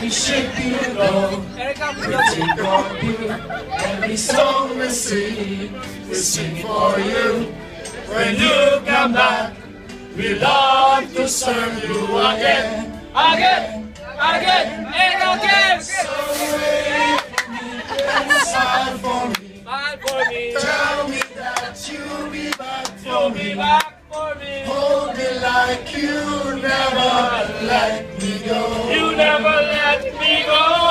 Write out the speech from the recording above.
we should be alone. We think of you, every song we sing for you. When you come back, we love to serve you again, again, again, and again. So wait and smile for me, Smile for me. tell me that you'll be back for You'll be me. back for me. Hold me like you never let me go. You never let me go.